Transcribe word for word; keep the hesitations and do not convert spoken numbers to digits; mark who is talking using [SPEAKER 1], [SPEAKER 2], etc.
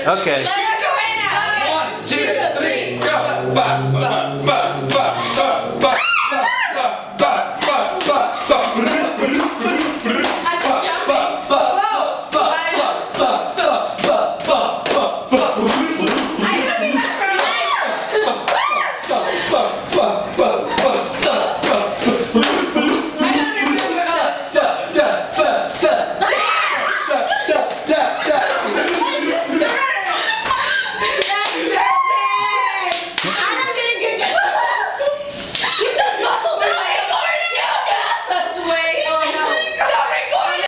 [SPEAKER 1] Okay.
[SPEAKER 2] Let's go right now.
[SPEAKER 3] One, two, three, go. Ba, ba, ba, ba, ba, ba, ba, ba, ba, ba, ba, ba.
[SPEAKER 2] I'm jumping. Whoa. I don't remember.
[SPEAKER 3] Ba, ba, ba.